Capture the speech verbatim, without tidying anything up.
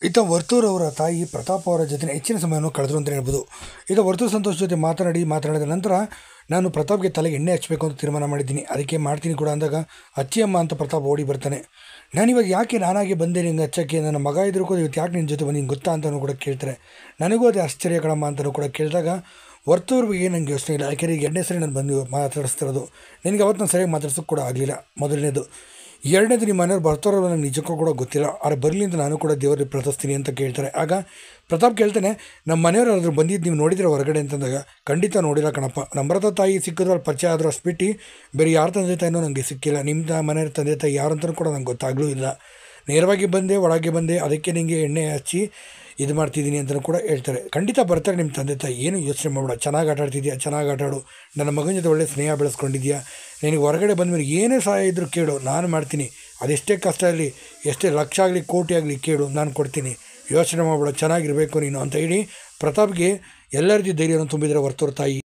ಇತ್ತ ವರ್ತೂರ್ ಅವರ ತಾಯಿ ಪ್ರತಾಪ್ ಅವರ ಜೊತೆ ಹೆಚ್ಚಿನ ಸಮಯವನ್ನು ಕಳೆದ್ರು ಅಂತ ಹೇಳ್ಬೋದು. ಇತ್ತ ವರ್ತೂರ್ ಸಂತೋಷ್ ಜೊತೆ ಮಾತನಾಡಿ ಮಾತನಾಡಿದ ನಂತರ ನಾನು ಪ್ರತಾಪ್ಗೆ ತಲೆಗೆ ಎಣ್ಣೆ ಹಚ್ಚಬೇಕು ಅಂತ ತೀರ್ಮಾನ ಮಾಡಿದ್ದೀನಿ, ಅದಕ್ಕೆ ಮಾಡ್ತೀನಿ ಕೂಡ ಅಂದಾಗ ಅಚ್ಚಿಯಮ್ಮ ಅಂತ ಪ್ರತಾಪ್ ಓಡಿ ಬರ್ತಾನೆ. ನಾನಿವಾಗ ಯಾಕೆ ನಾನಾಗೆ ಬಂದೆ ನಿಂಗೆ ಹಚ್ಚಕ್ಕೆ, ನನ್ನ ಮಗ ಇದ್ರೂ ಕೂಡ ಇವತ್ತು ಯಾಕೆ ನಿನ್ನ ಜೊತೆ ಬಂದು ನಿಂಗೆ ಗೊತ್ತಾ ಅಂತಲೂ ಕೂಡ ಕೇಳ್ತಾರೆ. ನನಗೂ ಅದೇ ಆಶ್ಚರ್ಯ ಕಣಮ್ಮ ಅಂತಲೂ ಕೂಡ ಕೇಳಿದಾಗ ವರ್ತೂರ್ಗೆ ನನಗೆ ಯೋಚನೆ ಇಲ್ಲ, ಯಾಕೆಂದರೆ ಈಗ ಎರಡನೇ ಸರಿ ನಾನು ಬಂದು ಮಾತಾಡಿಸ್ತಿರೋದು, ನಿನಗೆ ಅವತ್ತು ನಾನು ಸರಿಯಾಗಿ ಮಾತಾಡ್ಸೋಕ್ಕೆ ಕೂಡ ಆಗಲಿಲ್ಲ. ಮೊದಲನೇದು. ಎರಡನೇದು, ನಿಮ್ಮ ಮನೆಯವ್ರು ಬರ್ತಾರೋ ನನಗೆ ನಿಜಕ್ಕೂ ಕೂಡ ಗೊತ್ತಿಲ್ಲ, ಆದರೆ ಬರಲಿ ಅಂತ ನಾನು ಕೂಡ ದೇವರಿಗೆ ಪ್ರಾರ್ಥಿಸ್ತೀನಿ ಅಂತ ಕೇಳ್ತಾರೆ. ಆಗ ಪ್ರತಾಪ್ ಕೇಳ್ತಾನೆ, ನಮ್ಮ ಮನೆಯವ್ರು ಯಾರಾದರೂ ಬಂದಿದ್ದು ನೀವು ನೋಡಿದ್ರೆ ಹೊರಗಡೆ ಅಂತಂದಾಗ ಖಂಡಿತ ನೋಡಿಲ್ಲ ಕಣಪ್ಪ, ನಮ್ರತ ತಾಯಿ ಸಿಕ್ಕಿದ್ರು ಅಲ್ಲಿ ಪರಿಚಯ ಆದರೂ ಅಷ್ಟು ಬಿಟ್ಟು ಬೇರೆ ಯಾರ ತಂದೆ ತಾಯಿನೂ ನನಗೆ ಸಿಕ್ಕಿಲ್ಲ, ನಿಮ್ಮ ಮನೆಯವ್ರ ತಂದೆ ತಾಯಿ ಯಾರು ಅಂತಲೂ ಕೂಡ ನಂಗೆ ಗೊತ್ತಾಗಲೂ ಇಲ್ಲ. ನೇರವಾಗಿ ಬಂದೆ, ಒಳಗೆ ಬಂದೆ, ಅದಕ್ಕೆ ನಿಮಗೆ ಎಣ್ಣೆ ಹಚ್ಚಿ ಇದು ಮಾಡ್ತಿದ್ದೀನಿ ಅಂತಲೂ ಕೂಡ ಹೇಳ್ತಾರೆ. ಖಂಡಿತ ಬರ್ತಾರೆ ನಿಮ್ಮ ತಂದೆ ತಾಯಿ, ಏನು ಯೋಚನೆ ಮಾಡಬೇಡ, ಚೆನ್ನಾಗಿ ಆಟ ಆಡ್ತಿದ್ಯಾ, ಚೆನ್ನಾಗಿ ಆಟ ಆಡು, ನನ್ನ ಮಗನ ಜೊತೆ ಒಳ್ಳೆ ಸ್ನೇಹ ಬೆಳೆಸ್ಕೊಂಡಿದ್ಯಾ, ನಿನಗೆ ಹೊರಗಡೆ ಬಂದಮೇಲೆ ಏನೇ ಸಹಾಯ ಇದ್ದರೂ ಕೇಳು, ನಾನು ಮಾಡ್ತೀನಿ, ಅದೆಷ್ಟೇ ಕಷ್ಟ ಆಗಲಿ, ಎಷ್ಟೇ ಲಕ್ಷ ಆಗಲಿ ಕೋಟಿ ಆಗಲಿ ಕೇಳು, ನಾನು ಕೊಡ್ತೀನಿ, ಯೋಚನೆ ಮಾಡಬೇಡ, ಚೆನ್ನಾಗಿರಬೇಕು ನೀನು ಅಂತ ಹೇಳಿ ಪ್ರತಾಪ್ಗೆ ಎಲ್ಲರಿಗೂ ಧೈರ್ಯವನ್ನು ತುಂಬಿದರೆ ವರ್ತೂರ್ ತಾಯಿ.